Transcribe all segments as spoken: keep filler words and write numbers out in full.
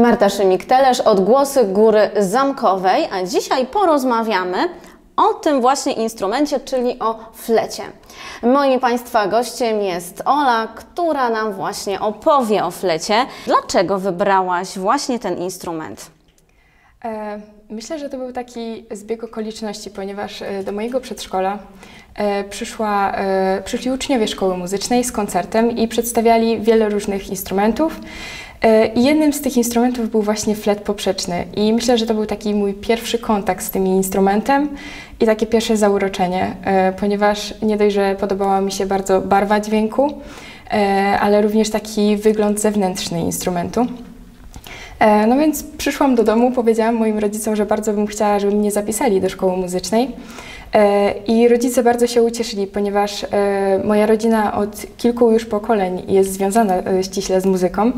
Marta Szymik-Telesz, Odgłosy Góry Zamkowej, a dzisiaj porozmawiamy o tym właśnie instrumencie, czyli o flecie. Moim Państwa gościem jest Ola, która nam właśnie opowie o flecie. Dlaczego wybrałaś właśnie ten instrument? E, myślę, że to był taki zbieg okoliczności, ponieważ e, do mojego przedszkola e, przyszła, e, przyszli uczniowie szkoły muzycznej z koncertem i przedstawiali wiele różnych instrumentów. I jednym z tych instrumentów był właśnie flet poprzeczny i myślę, że to był taki mój pierwszy kontakt z tym instrumentem i takie pierwsze zauroczenie, ponieważ nie dość, że podobała mi się bardzo barwa dźwięku, ale również taki wygląd zewnętrzny instrumentu. No więc przyszłam do domu, powiedziałam moim rodzicom, że bardzo bym chciała, żeby mnie zapisali do szkoły muzycznej. I rodzice bardzo się ucieszyli, ponieważ moja rodzina od kilku już pokoleń jest związana ściśle z muzyką.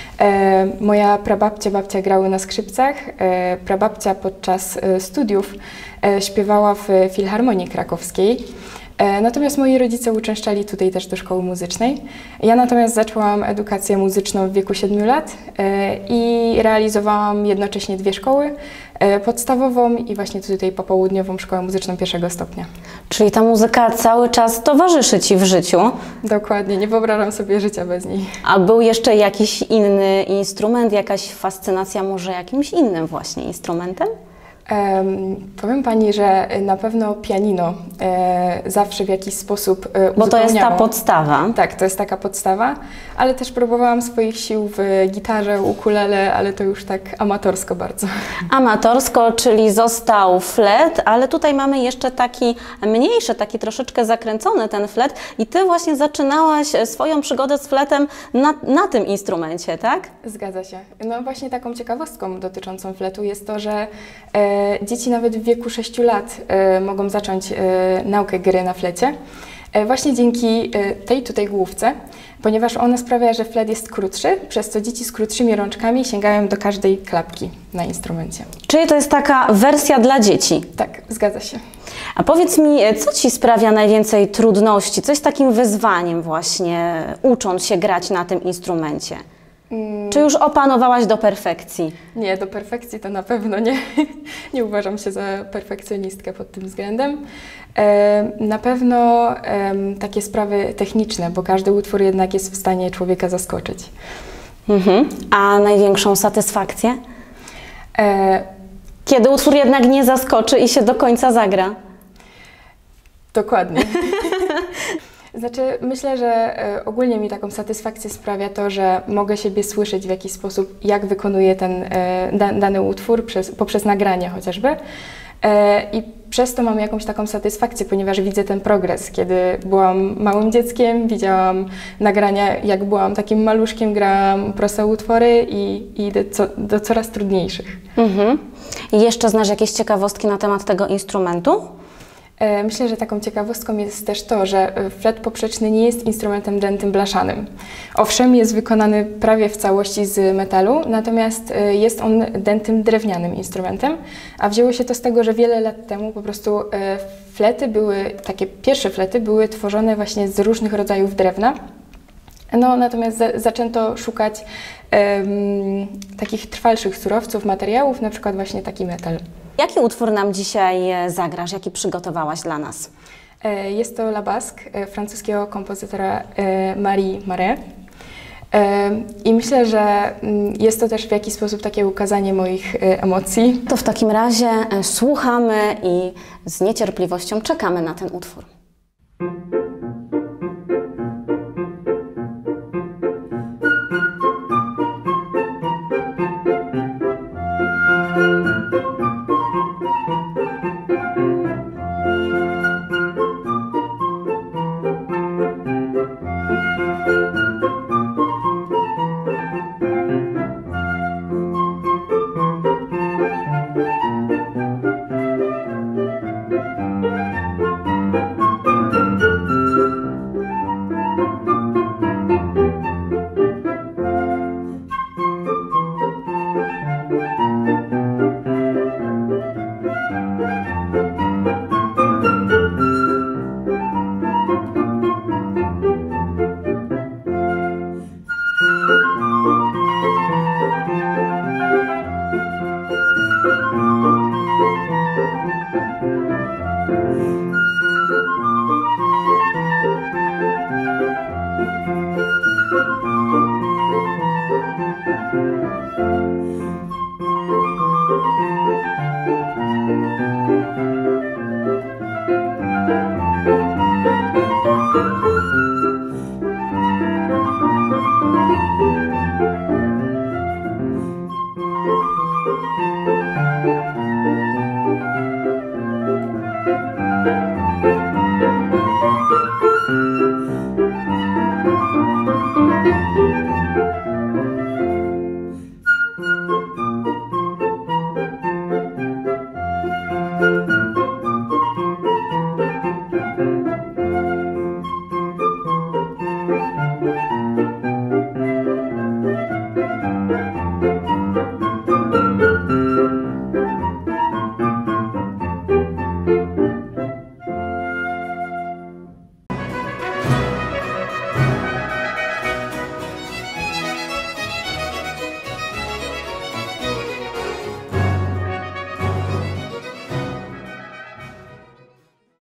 Moja prababcia, babcia grały na skrzypcach, prababcia podczas studiów śpiewała w Filharmonii Krakowskiej. Natomiast moi rodzice uczęszczali tutaj też do szkoły muzycznej. Ja natomiast zaczęłam edukację muzyczną w wieku siedmiu lat i realizowałam jednocześnie dwie szkoły, podstawową i właśnie tutaj popołudniową szkołę muzyczną pierwszego stopnia. Czyli ta muzyka cały czas towarzyszy Ci w życiu? Dokładnie, nie wyobrażam sobie życia bez niej. A był jeszcze jakiś inny instrument, jakaś fascynacja może jakimś innym właśnie instrumentem? Um, powiem Pani, że na pewno pianino e, zawsze w jakiś sposób e, Bo to jest ta podstawa. Tak, to jest taka podstawa, ale też próbowałam swoich sił w gitarze, ukulele, ale to już tak amatorsko bardzo. Amatorsko, czyli został flet, ale tutaj mamy jeszcze taki mniejszy, taki troszeczkę zakręcony ten flet i Ty właśnie zaczynałaś swoją przygodę z fletem na, na tym instrumencie, tak? Zgadza się. No właśnie taką ciekawostką dotyczącą fletu jest to, że e, dzieci nawet w wieku sześciu lat e, mogą zacząć e, naukę gry na flecie. E, właśnie dzięki e, tej tutaj główce, ponieważ ona sprawia, że flet jest krótszy, przez co dzieci z krótszymi rączkami sięgają do każdej klapki na instrumencie. Czyli to jest taka wersja dla dzieci? Tak, zgadza się. A powiedz mi, co Ci sprawia najwięcej trudności? Co jest takim wyzwaniem właśnie, ucząc się grać na tym instrumencie? Hmm. Czy już opanowałaś do perfekcji? Nie, do perfekcji to na pewno nie. Nie uważam się za perfekcjonistkę pod tym względem. E, na pewno e, takie sprawy techniczne, bo każdy utwór jednak jest w stanie człowieka zaskoczyć. Mhm. A największą satysfakcję? E, Kiedy utwór jednak nie zaskoczy i się do końca zagra? Dokładnie. Znaczy, myślę, że ogólnie mi taką satysfakcję sprawia to, że mogę siebie słyszeć w jakiś sposób, jak wykonuję ten da, dany utwór przez, poprzez nagranie chociażby. I przez to mam jakąś taką satysfakcję, ponieważ widzę ten progres. Kiedy byłam małym dzieckiem, widziałam nagrania, jak byłam takim maluszkiem, grałam proste utwory i, i idę co, do coraz trudniejszych. Mhm. I jeszcze znasz jakieś ciekawostki na temat tego instrumentu? Myślę, że taką ciekawostką jest też to, że flet poprzeczny nie jest instrumentem dętym blaszanym. Owszem, jest wykonany prawie w całości z metalu, natomiast jest on dętym drewnianym instrumentem, a wzięło się to z tego, że wiele lat temu po prostu flety były, takie pierwsze flety były tworzone właśnie z różnych rodzajów drewna. No, natomiast za, zaczęto szukać um, takich trwalszych surowców, materiałów, na przykład właśnie taki metal. Jaki utwór nam dzisiaj zagrasz? Jaki przygotowałaś dla nas? Jest to La Basque francuskiego kompozytora Marie Marais. I myślę, że jest to też w jakiś sposób takie ukazanie moich emocji. To w takim razie słuchamy i z niecierpliwością czekamy na ten utwór.